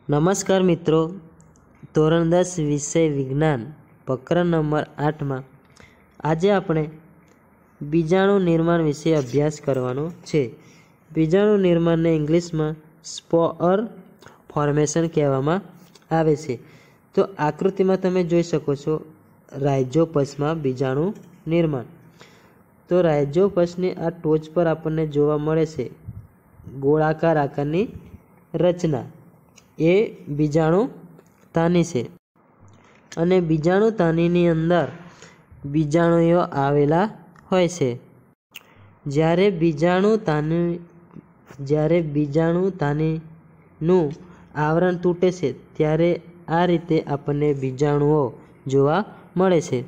નમસ્કાર મિત્રો, ધોરણ 10 વિષય વિજ્ઞાન પ્રકરણ નંબર 8માં આજે આપણે બીજાણુ નિર્માણ વિશે અભ્યાસ કરવાનો છે. બીજાણુ નિર્માણને ઇંગ્લિશમાં સ્પોર ફોર્મેશન કહેવામાં આવે છે. તો આકૃતિમાં તમે જોઈ શકો છો રાઇઝોપસમાં બીજાણુ નિર્માણ. તો રાઇઝોપસની આ ટોચ પર આપણને જોવા મળે છે ગોળાકાર આકારની રચના, એ બીજાણુ તાની છે અને બીજાણુ તાનીની અંદર બીજાણુઓ આવેલા હોય છે. જ્યારે બીજાણુ તાનીનું આવરણ તૂટે છે ત્યારે આ રીતે આપણને બીજાણુઓ જોવા મળે છે.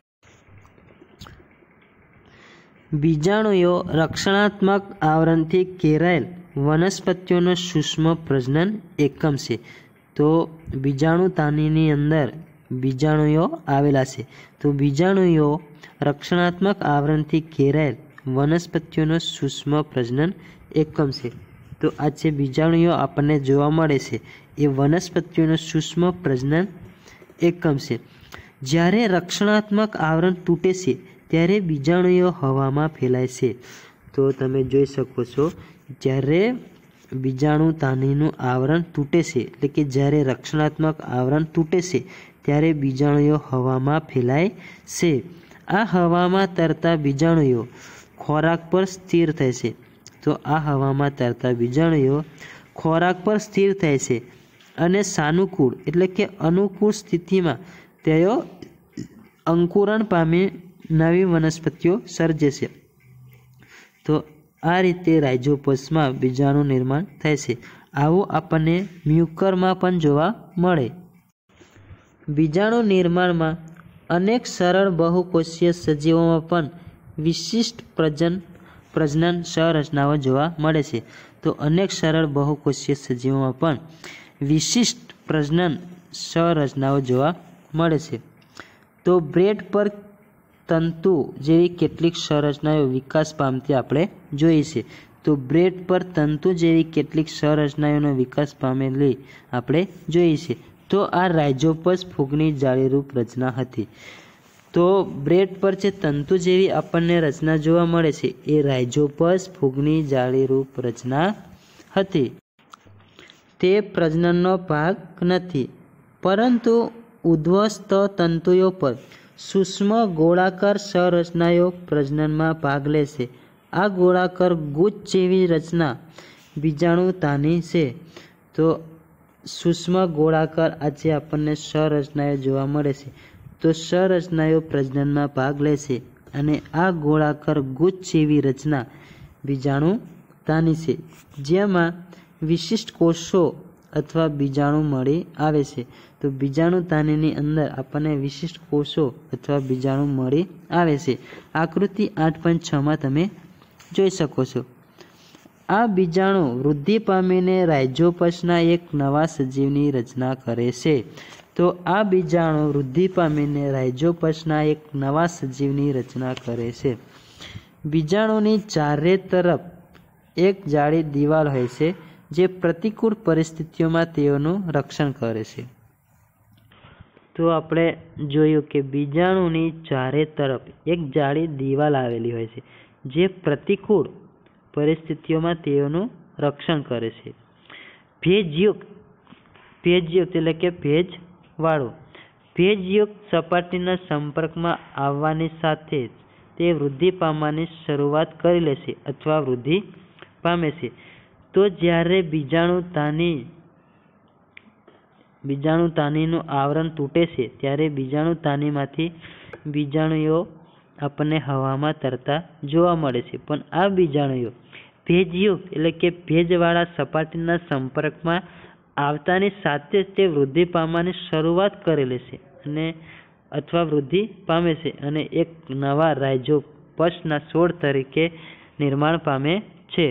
બીજાણુઓ રક્ષણાત્મક આવરણથી ઘેરાયેલ વનસ્પતિઓનો સૂક્ષ્મ પ્રજનન એકમ છે. તો બીજાણુ તાનીની અંદર બીજાણુઓ આવેલા છે. તો બીજાણુઓ રક્ષણાત્મક આવરણથી ઘેરાયેલ વનસ્પતિઓનો સૂક્ષ્મ પ્રજનન એકમ છે. તો આ જે બીજાણુઓ આપણને જોવા મળે છે એ વનસ્પતિઓનો સૂક્ષ્મ પ્રજનન એકમ છે. જ્યારે રક્ષણાત્મક આવરણ તૂટે છે ત્યારે બીજાણુઓ હવામાં ફેલાય છે. તો તમે જોઈ શકો છો જ્યારે બીજાણુ તાનીનું આવરણ તૂટે છે, એટલે કે જ્યારે રક્ષણાત્મક આવરણ તૂટે છે ત્યારે બીજાણુઓ હવામાં ફેલાય છે. આ હવામાં તરતા બીજાણુઓ ખોરાક પર સ્થિર થાય છે. તો આ હવામાં તરતા બીજાણુઓ ખોરાક પર સ્થિર થાય છે અને સાનુકૂળ એટલે કે અનુકૂળ સ્થિતિમાં તેઓ અંકુરણ પામી નવી વનસ્પતિઓ સર્જે છે. તો આ રીતે રાઇઝોપસમાં બીજાણુ નિર્માણ થાય છે. આવું આપણને મ્યુકરમાં પણ જોવા મળે. બીજાણુ નિર્માણમાં અનેક સરળ બહુકોષીય સજીવોમાં પણ વિશિષ્ટ પ્રજનન સંરચનાઓ જોવા મળે છે. તો અનેક સરળ બહુકોષીય સજીવોમાં પણ વિશિષ્ટ પ્રજનન સંરચનાઓ જોવા મળે છે. તો બ્રેડ પર તંતુ જેવી કેટલીક સંરચનાઓ વિકાસ પામતી આપણે જોઈ છે. તો બ્રેડ પર તંતુ જેવી કેટલીક સંરચનાઓનો વિકાસ પામેલી આપણે જોઈ છે. તો આ રાઇઝોપસ ફૂગની જાળીરૂપ રચના હતી. તો બ્રેડ પર જે તંતુ જેવી આપણને રચના જોવા મળે છે એ રાઇઝોપસ ફૂગની જાળીરૂપ રચના હતી. તે પ્રજનનનો ભાગ નથી, પરંતુ ઉદ્ધવસ્થ તંતુઓ પર સૂક્ષ્મ ગોળાકાર સંરચનાઓ પ્રજનનમાં ભાગ લે છે. આ ગોળાકાર ગુચ્છ જેવી રચના બીજાણુ તાની છે. તો સૂક્ષ્મ ગોળાકાર આજે આપણને સંરચનાઓ જોવા મળે છે. તો સંરચનાઓ પ્રજનનમાં ભાગ લે છે અને આ ગોળાકાર ગુચ્છ જેવી રચના બીજાણુ તાની છે, જેમાં વિશિષ્ટ કોષો અથવા બીજાણુ મળી આવે છે. તો બીજાણુ તાનીની અંદર આપણને વિશિષ્ટ કોષો અથવા બીજાણુ મળી આવે છે. આકૃતિ 8.6માં તમે જોઈ શકો છો. આ બીજાણુ વૃદ્ધિ પામીને રાઇઝોપસના એક નવા સજીવની રચના કરે છે. તો આ બીજાણુ વૃદ્ધિ પામીને રાઇઝોપસના એક નવા સજીવની રચના કરે છે. બીજાણુની ચારે તરફ એક જાડી દિવાલ હોય છે જે પ્રતિકૂળ પરિસ્થિતિઓમાં તેઓનું રક્ષણ કરે છે. તો આપણે જોયું કે બીજાણુની ચારે તરફ એક જાડી દિવાલ આવેલી હોય છે જે પ્રતિકૂળ પરિસ્થિતિઓમાં તેઓનું રક્ષણ કરે છે. ભેજયુક્ત એટલે કે ભેજવાળું ભેજયુક્ત સપાટીના સંપર્કમાં આવવાની સાથે જ તે વૃદ્ધિ પામવાની શરૂઆત કરી લે છે અથવા વૃદ્ધિ પામે છે. તો જ્યારે બીજાણુ તાનીનું આવરણ તૂટે છે ત્યારે બીજાણુ તાનીમાંથી બીજાણુઓ આપણને હવામાં તરતા જોવા મળે છે. પણ આ બીજાણુઓ ભેજયુક્ત એટલે કે ભેજવાળા સપાટીના સંપર્કમાં આવતાની સાથે જ તે વૃદ્ધિ પામવાની શરૂઆત કરી લે છે અથવા વૃદ્ધિ પામે છે અને એક નવા રાઇઝોપસના છોડ તરીકે નિર્માણ પામે છે.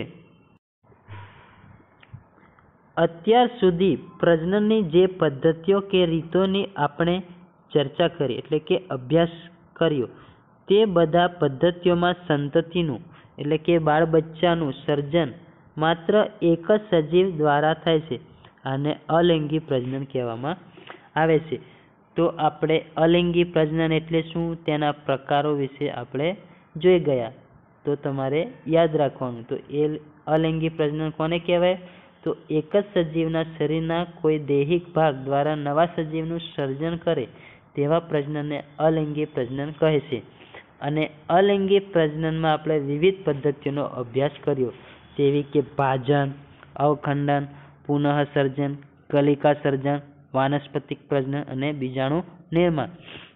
અત્યાર સુધી પ્રજનનની જે પદ્ધતિઓ કે રીતોની આપણે ચર્ચા કરી એટલે કે અભ્યાસ કર્યો તે બધા પદ્ધતિઓમાં સંતતિનું એટલે કે બાળ બચ્ચાનું સર્જન માત્ર એક જ સજીવ દ્વારા થાય છે આને અલિંગી પ્રજનન કહેવામાં આવે છે. તો આપણે અલિંગી પ્રજનન એટલે શું, તેના પ્રકારો વિશે આપણે જોઈ ગયા. તો તમારે યાદ રાખવાનું. તો એ અલિંગી પ્રજનન કોને કહેવાય? તો એક જ સજીવના શરીરના કોઈ દૈહિક ભાગ દ્વારા નવા સજીવનું સર્જન કરે તેવા પ્રજનનને અલિંગી પ્રજનન કહે છે. અને અલિંગી પ્રજનનમાં આપણે વિવિધ પદ્ધતિઓનો અભ્યાસ કર્યો, જેવી કે ભાજન, અવખંડન, પુનઃસર્જન, કલિકા સર્જન, વાનસ્પતિક પ્રજનન અને બીજાણુ નિર્માણ.